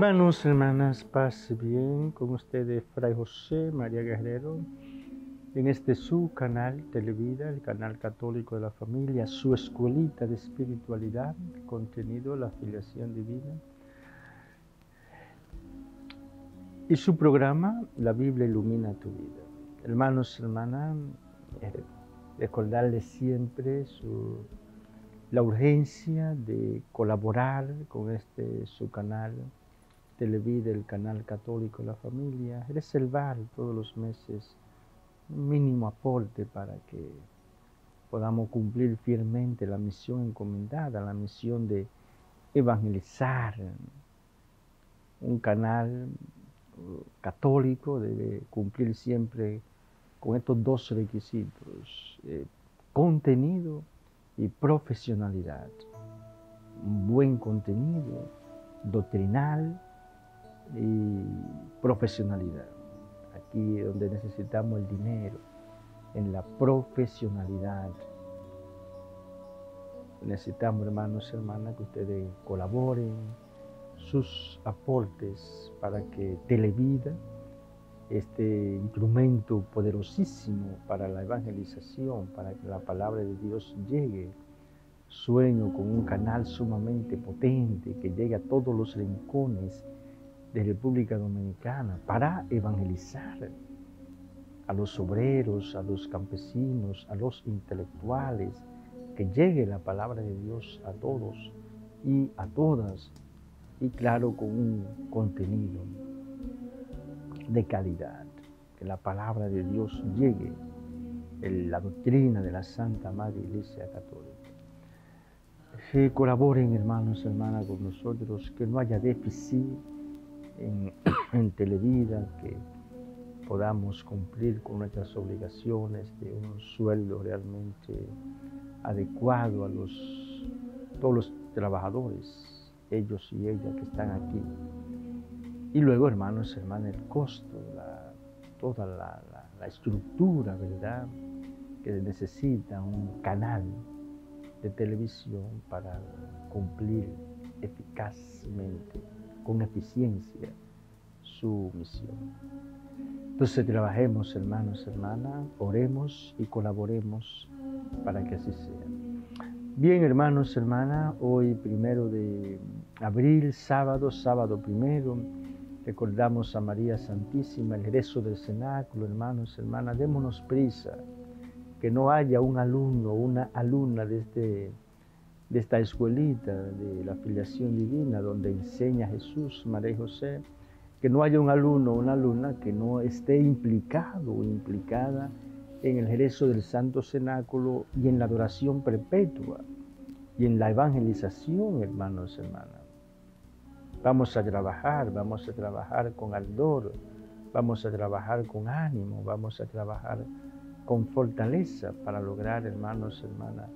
Hermanos, hermanas, paz bien con ustedes, Fray José María Guerrero, en este su canal Televida, el canal católico de la familia, su escuelita de espiritualidad, contenido la filiación divina, y su programa, La Biblia ilumina tu vida. Hermanos, hermanas, recordarles siempre la urgencia de colaborar con su canal Televida, el canal católico de la familia, reservar todos los meses un mínimo aporte para que podamos cumplir fielmente la misión encomendada, la misión de evangelizar. Un canal católico debe cumplir siempre con estos dos requisitos, contenido y profesionalidad. Un buen contenido doctrinal y profesionalidad. Aquí es donde necesitamos el dinero, en la profesionalidad. Necesitamos, hermanos y hermanas, que ustedes colaboren sus aportes para que Televida, este instrumento poderosísimo para la evangelización, para que la palabra de Dios llegue. Sueño con un canal sumamente potente que llegue a todos los rincones de República Dominicana para evangelizar a los obreros, a los campesinos, a los intelectuales, que llegue la palabra de Dios a todos y a todas, y claro, con un contenido de calidad, que la palabra de Dios llegue, la doctrina de la Santa Madre Iglesia Católica. Que colaboren, hermanos y hermanas, con nosotros, que no haya déficit en Televida, que podamos cumplir con nuestras obligaciones de un sueldo realmente adecuado a todos los trabajadores, ellos y ellas que están aquí. Y luego, hermanos y hermanas, el costo, toda la estructura, ¿verdad?, que necesita un canal de televisión para cumplir eficazmente, con eficiencia, su misión. Entonces trabajemos, hermanos y hermanas, oremos y colaboremos para que así sea. Bien, hermanos y hermanas, hoy 1 de abril, sábado primero, recordamos a María Santísima, el rezo del cenáculo. Hermanos y hermanas, démonos prisa, que no haya un alumno o una alumna de esta escuelita de la filiación divina donde enseña Jesús, María y José, que no haya un alumno o una alumna que no esté implicado o implicada en el rezo del Santo Cenáculo y en la adoración perpetua y en la evangelización, hermanos y hermanas. Vamos a trabajar con ardor, vamos a trabajar con ánimo, vamos a trabajar con fortaleza para lograr, hermanos y hermanas,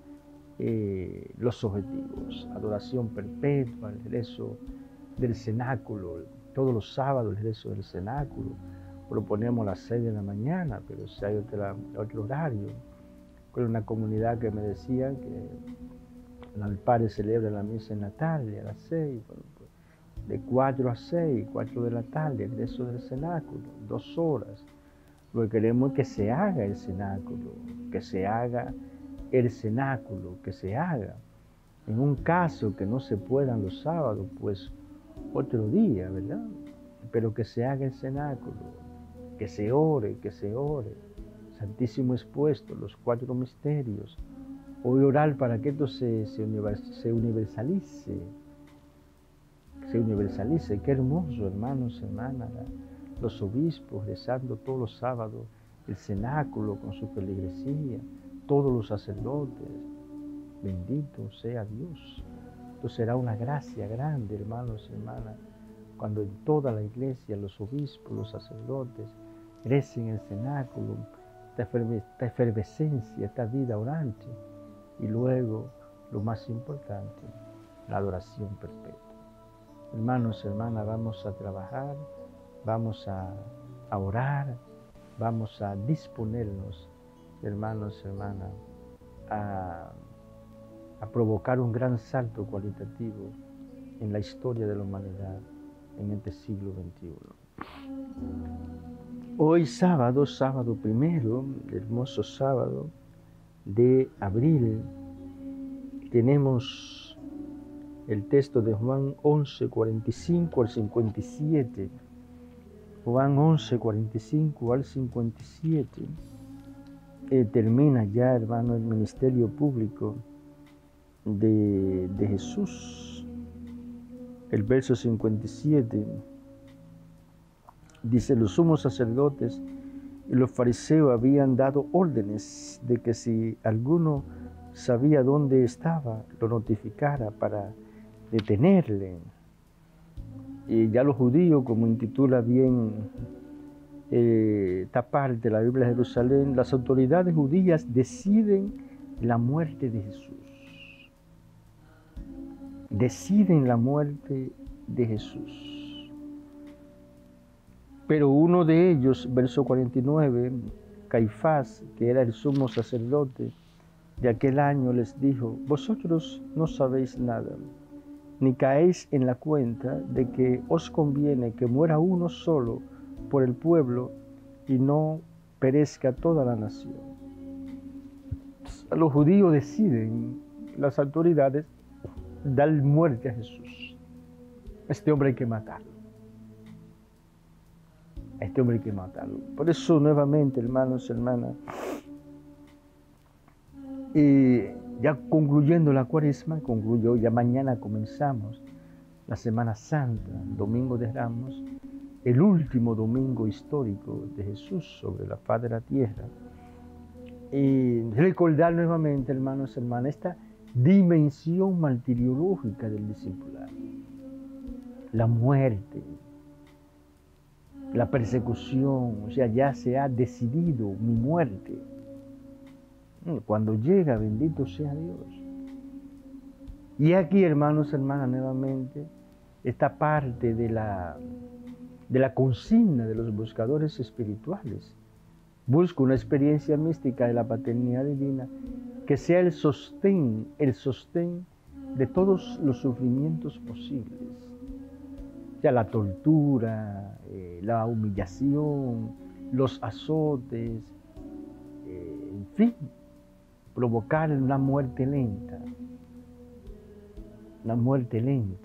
los objetivos. Adoración perpetua, el rezo del cenáculo, todos los sábados el rezo del cenáculo. Proponemos a las 6 de la mañana, pero si hay otro horario. Con una comunidad que me decían que el padre celebra la misa en la tarde a las 6, bueno, pues, de 4 a 6, 4 de la tarde, el rezo del cenáculo, 2 horas. Lo que queremos es que se haga el cenáculo, que se haga el cenáculo, que se haga. En un caso que no se puedan los sábados, pues otro día, ¿verdad? Pero que se haga el cenáculo, que se ore, Santísimo expuesto, los 4 misterios. Hoy orar para que esto se universalice. Qué hermoso, hermanos y hermanas, los obispos rezando todos los sábados el cenáculo con su feligresía, todos los sacerdotes. Bendito sea Dios. Esto será una gracia grande, hermanos y hermanas, cuando en toda la iglesia los obispos, los sacerdotes recen el cenáculo, esta efervescencia, esta vida orante, y luego, lo más importante, la adoración perpetua. Hermanos y hermanas, vamos a trabajar, vamos a orar, vamos a disponernos, hermanos y hermanas, a provocar un gran salto cualitativo en la historia de la humanidad, en este siglo XXI. Hoy sábado primero, hermoso sábado de abril, tenemos el texto de Juan 11, 45 al 57. Juan 11, 45 al 57. Termina ya, hermano, el ministerio público de Jesús. El verso 57 dice: los sumos sacerdotes y los fariseos habían dado órdenes de que si alguno sabía dónde estaba, lo notificara para detenerle. Y ya los judíos, como intitula bien esta parte de la Biblia de Jerusalén, las autoridades judías deciden la muerte de Jesús. Deciden la muerte de Jesús. Pero uno de ellos, verso 49, Caifás, que era el sumo sacerdote de aquel año, les dijo: vosotros no sabéis nada, ni caéis en la cuenta de que os conviene que muera uno solo por el pueblo y no perezca toda la nación. Los judíos deciden, las autoridades, dar muerte a Jesús. Este hombre hay que matarlo. Este hombre hay que matarlo. Por eso, nuevamente, hermanos y hermanas, ya concluyendo la Cuaresma, concluyó, ya mañana comenzamos la Semana Santa, Domingo de Ramos, el último domingo histórico de Jesús sobre la faz de la tierra. Y recordar nuevamente, hermanos y hermanas, esta dimensión martiriológica del discipulado. La muerte, la persecución, o sea, ya se ha decidido mi muerte. Cuando llega, bendito sea Dios. Y aquí, hermanos y hermanas, nuevamente, esta parte de la consigna de los buscadores espirituales. Busco una experiencia mística de la paternidad divina que sea el sostén de todos los sufrimientos posibles. Ya la tortura, la humillación, los azotes, en fin, provocar una muerte lenta. Una muerte lenta.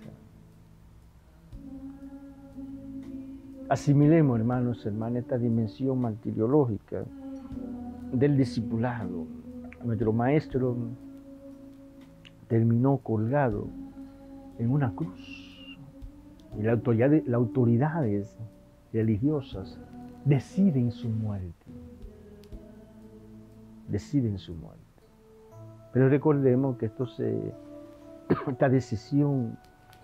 Asimilemos, hermanos y hermanas, esta dimensión martiriológica del discipulado. Nuestro maestro terminó colgado en una cruz. Y las autoridades religiosas deciden su muerte. Deciden su muerte. Pero recordemos que esta decisión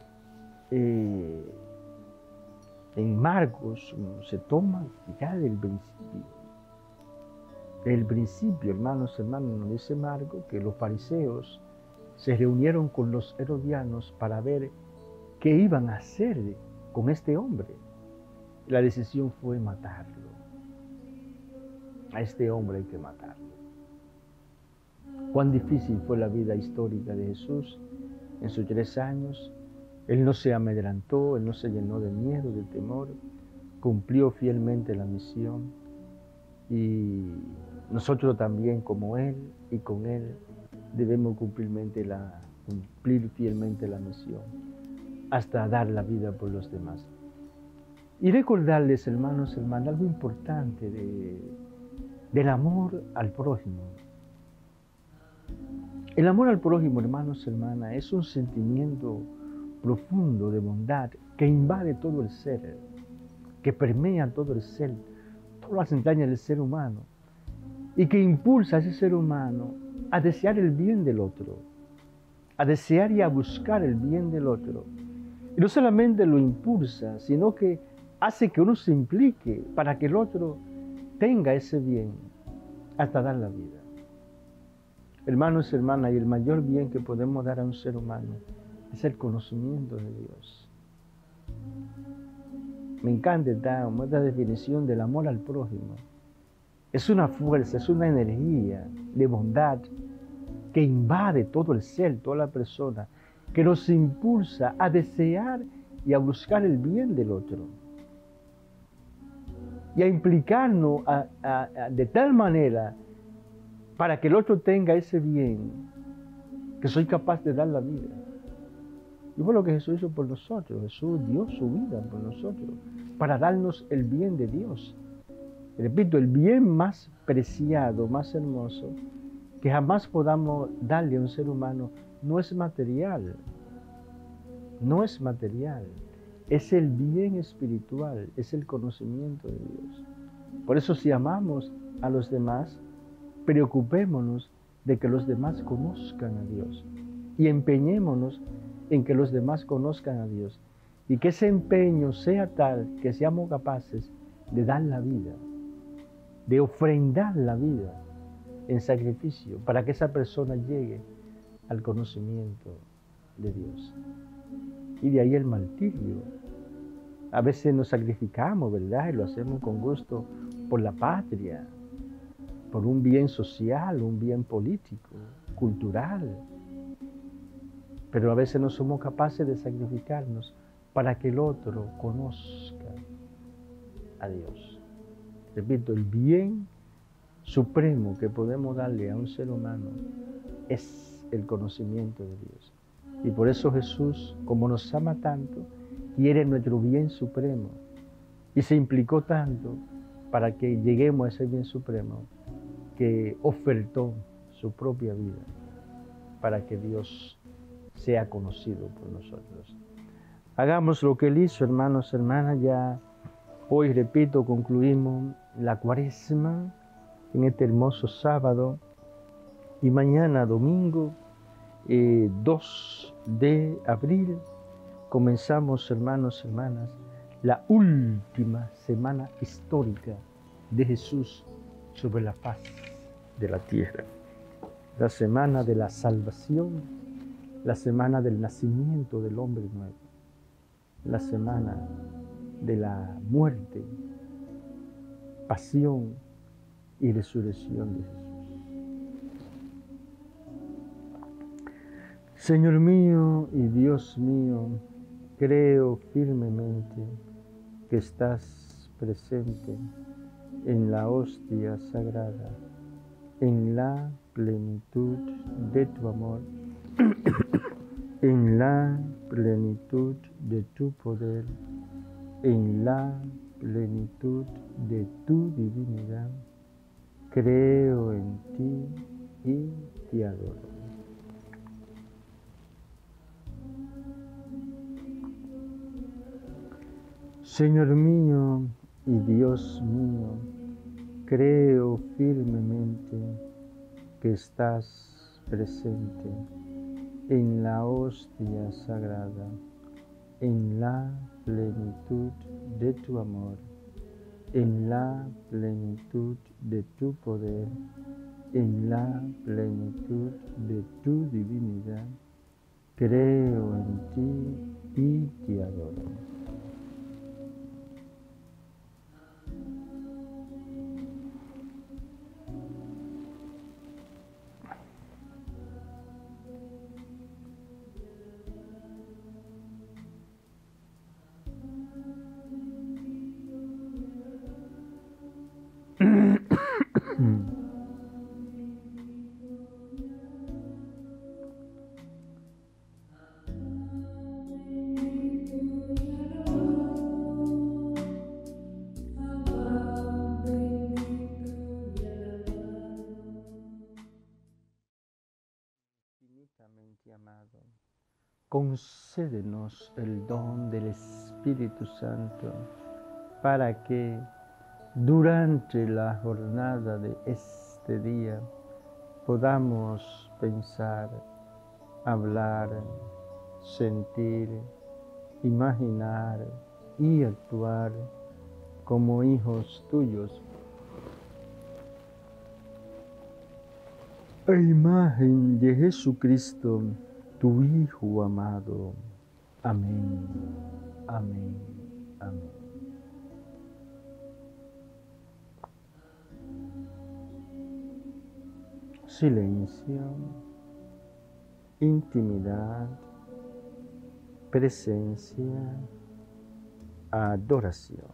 en Marcos se toma ya del principio. Del principio, hermanos, nos dice Marcos que los fariseos se reunieron con los herodianos para ver qué iban a hacer con este hombre. La decisión fue matarlo. A este hombre hay que matarlo. Cuán difícil fue la vida histórica de Jesús en sus 3 años. Él no se amedrentó, Él no se llenó de miedo, de temor, cumplió fielmente la misión y nosotros también, como Él y con Él, debemos cumplir fielmente la misión hasta dar la vida por los demás. Y recordarles, hermanos, hermanas, algo importante del amor al prójimo. El amor al prójimo, hermanos, hermanas, es un sentimiento profundo de bondad que invade todo el ser, que permea todo el ser, todas las entrañas del ser humano y que impulsa a ese ser humano a desear el bien del otro, a desear y a buscar el bien del otro. Y no solamente lo impulsa, sino que hace que uno se implique para que el otro tenga ese bien hasta dar la vida. Hermanos y hermanas, y el mayor bien que podemos dar a un ser humano es el conocimiento de Dios. Me encanta esta definición del amor al prójimo. Es una fuerza, es una energía de bondad que invade todo el ser, toda la persona, que nos impulsa a desear y a buscar el bien del otro. Y a implicarnos de tal manera para que el otro tenga ese bien, que soy capaz de dar la vida. Y fue lo que Jesús hizo por nosotros. Jesús dio su vida por nosotros, para darnos el bien de Dios. Y repito, el bien más preciado, más hermoso, que jamás podamos darle a un ser humano, no es material. No es material. Es el bien espiritual, es el conocimiento de Dios. Por eso, si amamos a los demás, preocupémonos de que los demás conozcan a Dios y empeñémonos en que los demás conozcan a Dios y que ese empeño sea tal que seamos capaces de dar la vida, de ofrendar la vida en sacrificio para que esa persona llegue al conocimiento de Dios. Y de ahí el martirio. A veces nos sacrificamos, ¿verdad? Y lo hacemos con gusto por la patria, por un bien social, un bien político, cultural. Pero a veces no somos capaces de sacrificarnos para que el otro conozca a Dios. Repito, el bien supremo que podemos darle a un ser humano es el conocimiento de Dios. Y por eso Jesús, como nos ama tanto, quiere nuestro bien supremo. Y se implicó tanto para que lleguemos a ese bien supremo, que ofertó su propia vida para que Dios sea conocido por nosotros. Hagamos lo que Él hizo, hermanos, hermanas. Ya hoy, repito, concluimos la Cuaresma en este hermoso sábado. Y mañana, domingo, 2 de abril, comenzamos, hermanos, hermanas, la última semana histórica de Jesús sobre la faz de la tierra. La semana de la salvación, la semana del nacimiento del hombre nuevo, la semana de la muerte, pasión y resurrección de Jesús. Señor mío y Dios mío, creo firmemente que estás presente en la hostia sagrada, en la plenitud de tu amor, en la plenitud de tu poder, en la plenitud de tu divinidad. Creo en ti y te adoro. Señor mío y Dios mío, creo firmemente que estás presente en la hostia sagrada, en la plenitud de tu amor, en la plenitud de tu poder, en la plenitud de tu divinidad. Creo en ti y te adoro. Infinitamente amado, concédenos el don del Espíritu Santo para que durante la jornada de este día podamos pensar, hablar, sentir, imaginar y actuar como hijos tuyos, a imagen de Jesucristo, tu Hijo amado. Amén, amén, amén. Silencio, intimidad, presencia, adoración.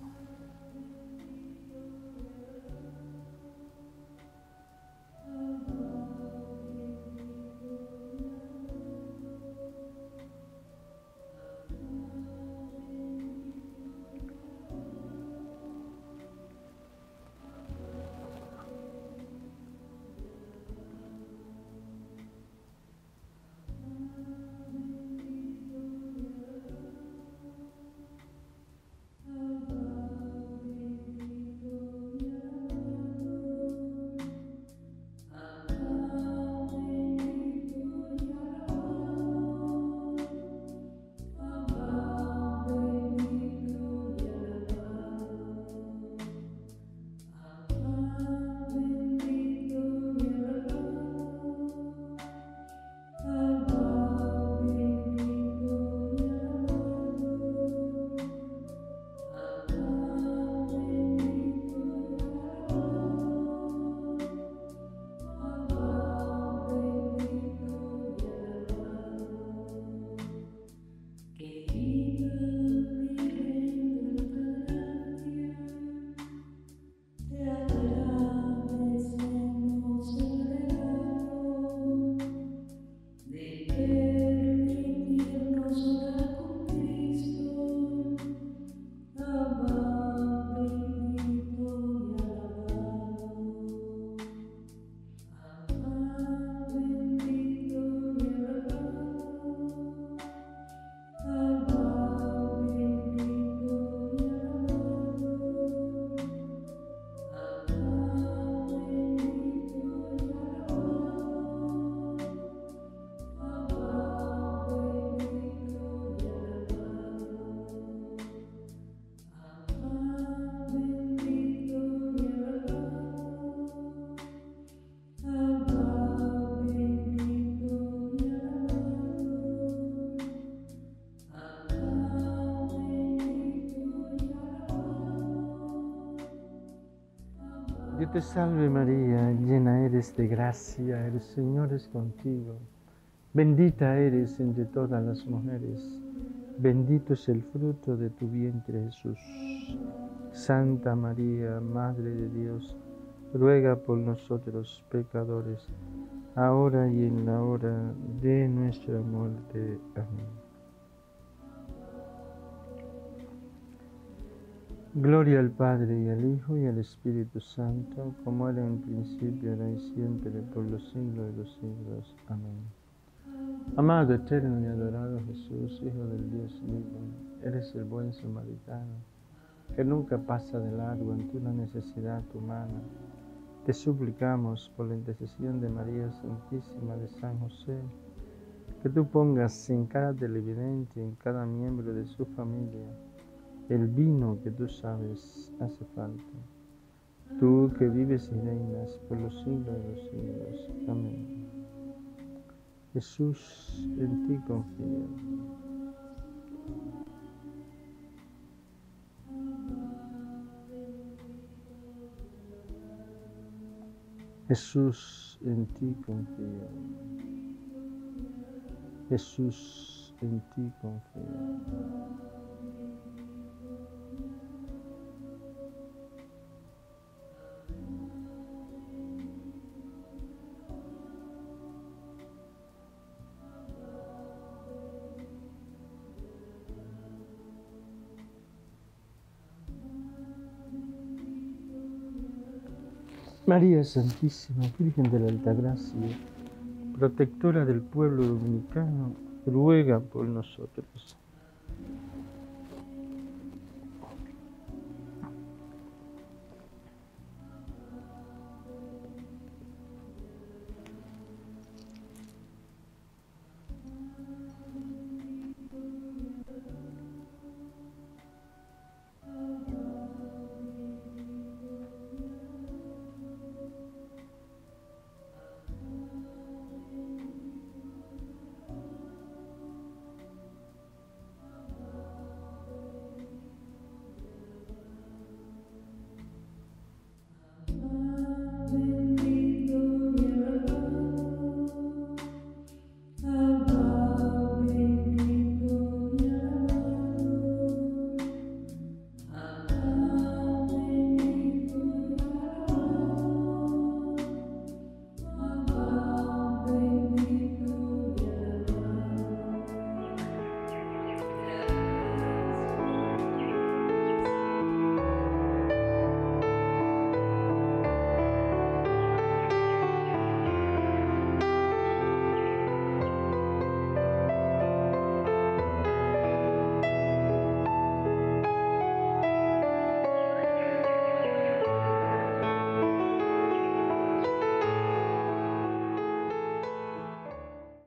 Dios te salve María, llena eres de gracia, el Señor es contigo. Bendita eres entre todas las mujeres, bendito es el fruto de tu vientre Jesús. Santa María, Madre de Dios, ruega por nosotros pecadores, ahora y en la hora de nuestra muerte. Amén. Gloria al Padre, y al Hijo, y al Espíritu Santo, como era en principio, ahora y siempre, por los siglos de los siglos. Amén. Amado, eterno y adorado Jesús, Hijo del Dios vivo, eres el buen samaritano, que nunca pasa de largo ante una necesidad humana. Te suplicamos, por la intercesión de María Santísima, de San José, que tú pongas en cada televidente, en cada miembro de su familia, el vino que tú sabes hace falta. Tú que vives y reinas por los siglos de los siglos. Amén. Jesús, en ti confío. Jesús, en ti confío. Jesús, en ti confío. María Santísima, Virgen de la Altagracia, protectora del pueblo dominicano, ruega por nosotros.